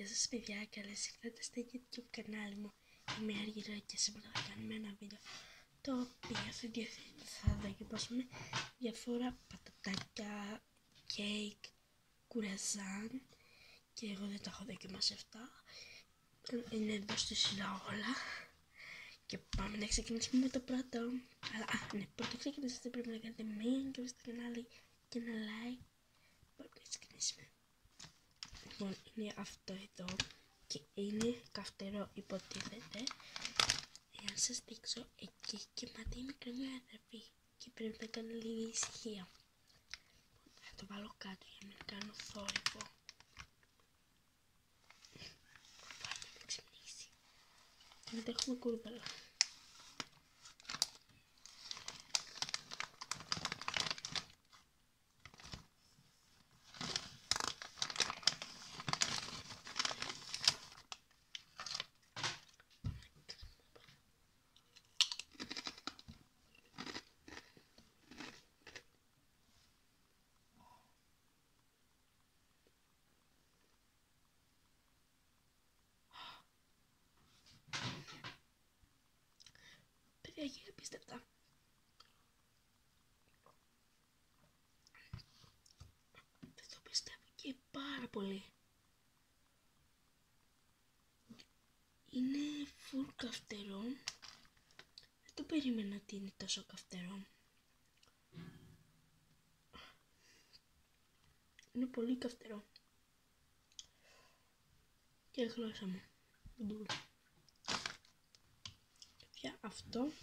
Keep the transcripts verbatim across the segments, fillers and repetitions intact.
Γεια σας παιδιά, καλώς ήρθατε στο YouTube κανάλι μου. Είμαι η Αργυρά και σήμερα θα κάνουμε ένα βίντεο το οποίο θα δοκιμάσουμε διάφορα πατατάκια, κέικ, κουραζάν και εγώ δεν τα έχω δοκιμάσει αυτά. Είναι εδώ στη σειρά όλα και πάμε να ξεκινήσουμε με το πρώτο. Αλλά α, ναι, πρώτα ξεκινήσετε πρέπει να κάνετε μία εγγραφή στο κανάλι και ένα like. Πάμε να ξεκινήσουμε. Λοιπόν, είναι αυτό εδώ και είναι καυτερό υποτίθεται. Εάν σας δείξω, εκεί έχει και ματή μικρή μια αδερφή και πρέπει να κάνω λίγη ησυχία. Θα το βάλω κάτω για να μην κάνω θόρυβο. Πάμε να ξυπνήσει. Και μετά έχουμε κούρδαλο. Παιδιά, είναι απίστευτα. Δεν το πιστεύω και πάρα πολύ. Είναι full καυτερό. Δεν το περίμενα ότι είναι τόσο καυτερό. Είναι πολύ καυτερό. Και η γλώσσα μου. Παιδιά, αυτό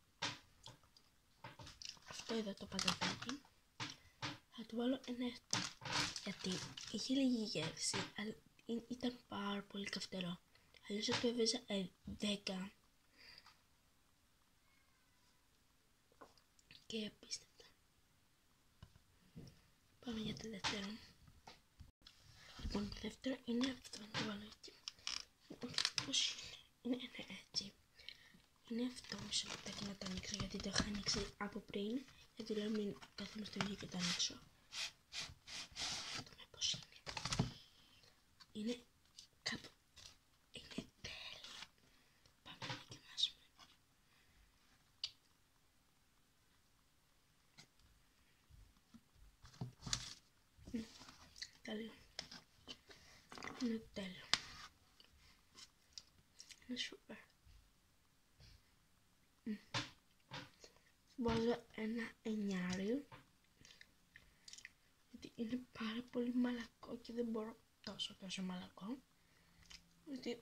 αυτό εδώ το πατατάκι θα του βάλω ένα επτά, γιατί είχε λίγη γεύση αλλά ήταν πάρα πολύ καυτερό, αλλιώς θα του έβαιζα ε, δέκα και απίστευτα. Πάμε για το δεύτερο. Λοιπόν, το δεύτερο είναι αυτό, να το βάλω έτσι. Πώς είναι, είναι έτσι. Είναι αυτό, μισό λεπτάκι να το ανοίξω γιατί το είχα ανοίξει από πριν. Γιατί λέω μην κάθομαι στο ίδιο και το ανοίξω. Να δούμε πώς είναι. Είναι κάπου... είναι τέλειο. Πάμε να δοκιμάσουμε. Τέλειο. Είναι τέλειο. Είναι σούπερ. Βάζω ένα εννιάριο γιατί είναι πάρα πολύ μαλακό και δεν μπορώ τόσο τόσο μαλακό, γιατί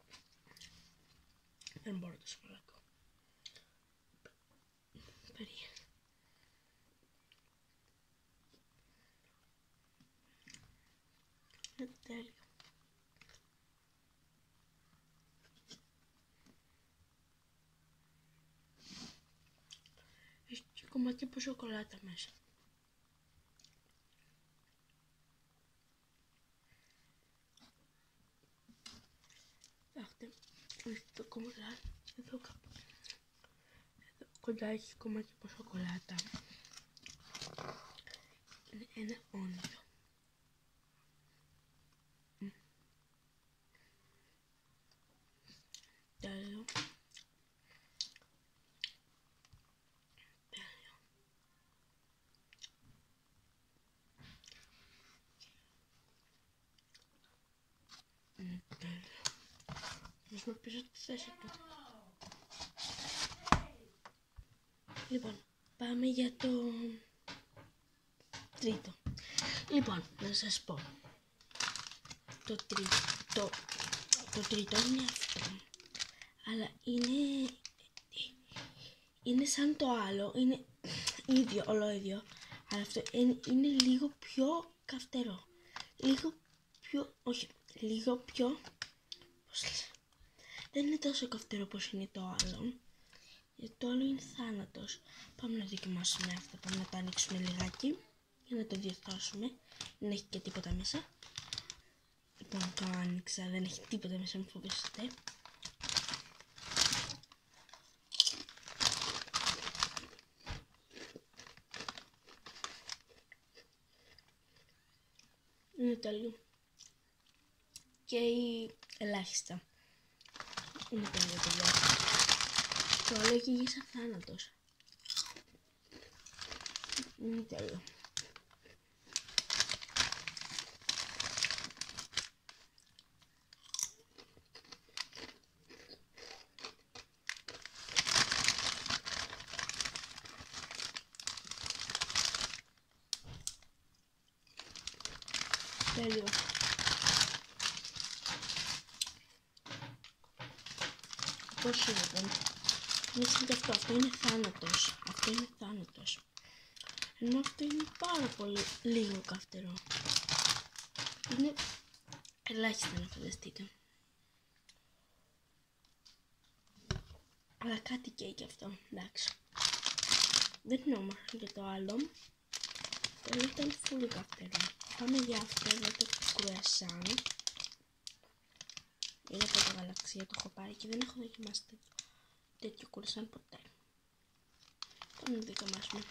δεν μπορώ τόσο μαλακό. Περίεργο. Είναι τέλειο. Έχει και κομμάτι από σοκολάτα μέσα. Κοιτάξτε, έχει το κομμάτι εδώ κάπου. Εδώ κοντά έχει κομμάτι από σοκολάτα. Είναι ένα όνειρο. Mm. Τέλειο. Ας με πίσω τη θέση του. Λοιπόν, πάμε για το τρίτο. Λοιπόν, να σας πω. Το τρίτο, το, το τρίτο είναι αυτό. Αλλά είναι, είναι σαν το άλλο. Είναι ίδιο, όλο ίδιο. Αλλά αυτό είναι, είναι λίγο πιο καυτερό. Λίγο πιο, όχι, λίγο πιο, πώς λες. Δεν είναι τόσο καυτερό όπως είναι το άλλο. Γιατί το άλλο είναι θάνατος. Πάμε να δοκιμάσουμε αυτό. Πάμε να το ανοίξουμε λιγάκι για να το διορθώσουμε. Δεν έχει και τίποτα μέσα. Λοιπόν, το άνοιξα. Δεν έχει τίποτα μέσα, μην φοβηθείτε. Είναι τέλειο. καίει ελάχιστα. Είναι τέλειο, παιδιά. Το άλλο έχει γίνει σαν θάνατος. Είναι τέλειο. Τέλειο. Πώς είναι εδώ. Είναι σαν και αυτό. Αυτό είναι θάνατος. Αυτό είναι θάνατος. Ενώ αυτό είναι πάρα πολύ λίγο καυτερό. Είναι ελάχιστα να φανταστείτε. Αλλά κάτι καίει και αυτό. Εντάξει. Δεν είναι όμορφο για το άλλο. Το άλλο ήταν φούλη καυτερό. Πάμε για αυτό εδώ το κρουασάν. Είναι από το γαλαξία, το έχω πάρει και δεν έχω δοκιμάσει τέτοιο, τέτοιο κρουασάν ποτέ. Πάμε να δοκιμάσουμε.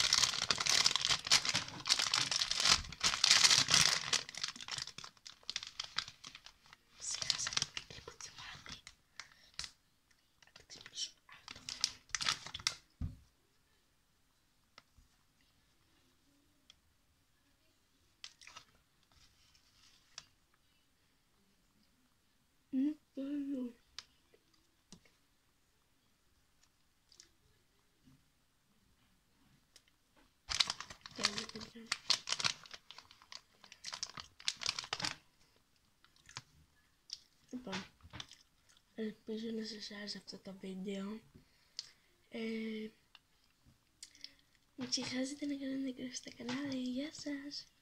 Ξεχάσα λίγο τη μάτι. Θα την ξυπνήσω. Είναι τέλειο. Τέλειο, παιδιά. Λοιπόν, ελπίζω να σας άρεσε αυτό το βίντεο. Ε, μην ξεχάσετε να κάνετε εγγραφή στο κανάλι. Γεια σας!